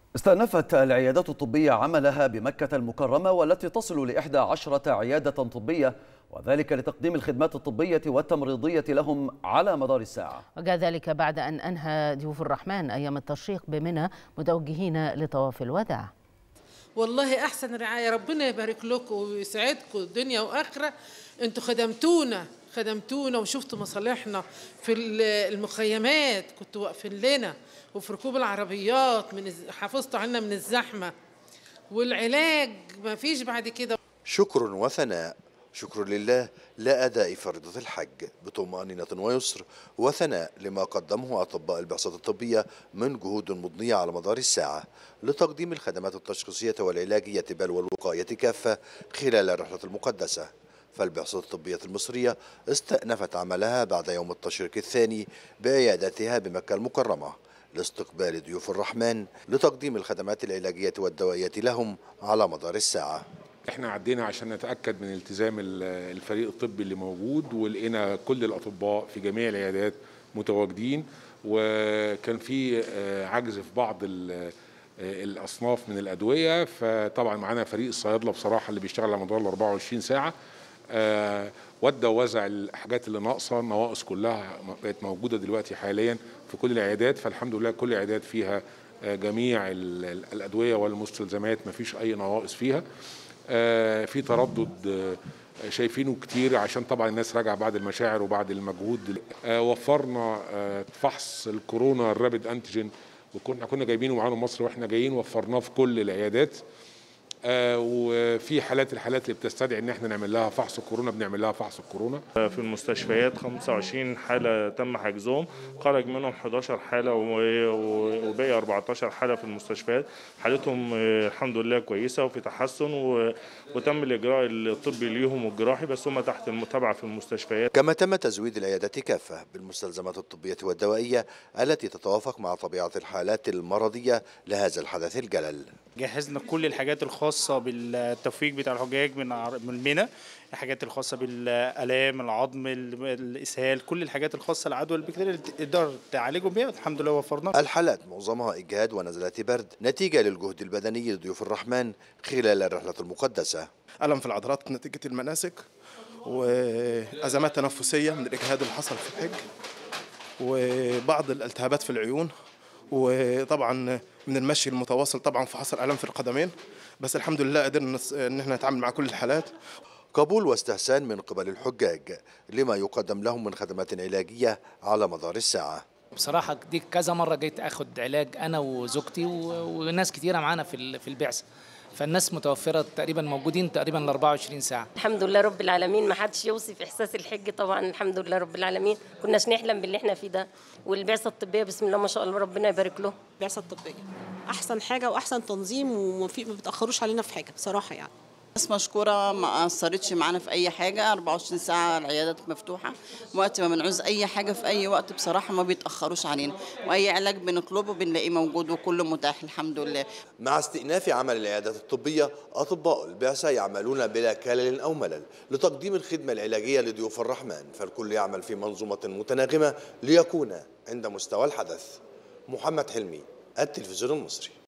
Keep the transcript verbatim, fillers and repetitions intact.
استأنفت العيادات الطبية عملها بمكة المكرمة والتي تصل لإحدى عشرة عيادة طبية، وذلك لتقديم الخدمات الطبية والتمريضية لهم على مدار الساعة. وجاء ذلك بعد أن أنهى ضيوف الرحمن أيام التشريق بمنى متوجهين لطواف الوداع. والله أحسن رعاية، ربنا يبارك لكم ويسعدكم دنيا وآخرة. أنتوا خدمتونا خدمتونا وشفتوا مصالحنا في المخيمات، كنتوا واقفين لنا، وفي ركوب العربيات من حافظتوا عنا من الزحمة، والعلاج ما فيش بعد كده. شكر وثناء. شكر لله لا أداء فريضة الحج بطمأنينة ويسر، وثناء لما قدمه أطباء البعثة الطبية من جهود مضنية على مدار الساعة لتقديم الخدمات التشخيصية والعلاجية بل والوقاية كافة خلال الرحلة المقدسة. فالبعثة الطبية المصرية استأنفت عملها بعد يوم التشريق الثاني بعيادتها بمكة المكرمة لاستقبال ضيوف الرحمن لتقديم الخدمات العلاجية والدوائية لهم على مدار الساعة. احنا عدينا عشان نتأكد من التزام الفريق الطبي اللي موجود، ولقينا كل الأطباء في جميع العيادات متواجدين، وكان في عجز في بعض الأصناف من الأدوية. فطبعا معانا فريق الصيادلة بصراحة اللي بيشتغل على مدار ال أربعة وعشرين ساعة، ودى ووزع الحاجات اللي ناقصة، النواقص كلها بقت موجودة دلوقتي حاليا في كل العيادات. فالحمد لله كل العيادات فيها جميع الأدوية والمستلزمات، ما فيش أي نواقص فيها. في تردد شايفينه كتير عشان طبعا الناس راجعه بعد المشاعر وبعد المجهود. وفرنا فحص الكورونا الرابيد انتيجين، وكنا كنا جايبينه معانا مصر واحنا جايين، وفرناه في كل العيادات. وفي حالات الحالات اللي بتستدعي ان احنا نعمل لها فحص الكورونا بنعمل لها فحص الكورونا. في المستشفيات خمسة وعشرين حاله تم حجزهم، خرج منهم حداشر حاله وباقي أربعتاشر حاله في المستشفيات حالتهم الحمد لله كويسه وفي تحسن، وتم الاجراء الطبي ليهم والجراحي، بس هم تحت المتابعه في المستشفيات. كما تم تزويد العيادات كافه بالمستلزمات الطبيه والدوائيه التي تتوافق مع طبيعه الحالات المرضيه لهذا الحدث الجلل. جهزنا كل الحاجات الخاصة بالتفويج بتاع الحجاج من من منى، الحاجات الخاصة بالآلام العظم الإسهال، كل الحاجات الخاصة العدوى البكتيريا اللي تقدر تعالجهم بيها، الحمد لله وفرنا. الحالات معظمها إجهاد ونزلات برد نتيجة للجهد البدني لضيوف الرحمن خلال الرحلة المقدسة. ألم في العضلات نتيجة المناسك، وأزمات تنفسية من الإجهاد اللي حصل في الحج، وبعض الالتهابات في العيون، وطبعا من المشي المتواصل طبعا في حصل الام في القدمين، بس الحمد لله قدرنا ان احنا نتعامل مع كل الحالات. قبول واستحسان من قبل الحجاج لما يقدم لهم من خدمات علاجيه على مدار الساعه. بصراحه دي كذا مره جيت اخد علاج انا وزوجتي وناس كتيره معانا في في البعثه، فالناس متوفره تقريبا موجودين تقريبا ال أربعة وعشرين ساعه. الحمد لله رب العالمين، ما حدش يوصف احساس الحج طبعا، الحمد لله رب العالمين، كناش نحلم باللي احنا فيه ده. والبعثه الطبيه بسم الله ما شاء الله ربنا يبارك له. البعثه الطبيه احسن حاجه واحسن تنظيم، وما بيتاخروش علينا في حاجه بصراحه يعني. ناس مشكوره ما اثرتش معانا في اي حاجه، أربعة وعشرين ساعه العيادات مفتوحه، وقت ما بنعوز اي حاجه في اي وقت بصراحه ما بيتاخروش علينا، واي علاج بنطلبه بنلاقيه موجود وكله متاح الحمد لله. مع استئناف عمل العيادات الطبيه، اطباء البعثه يعملون بلا كلل او ملل لتقديم الخدمه العلاجيه لضيوف الرحمن، فالكل يعمل في منظومه متناغمه ليكون عند مستوى الحدث. محمد حلمي، التلفزيون المصري.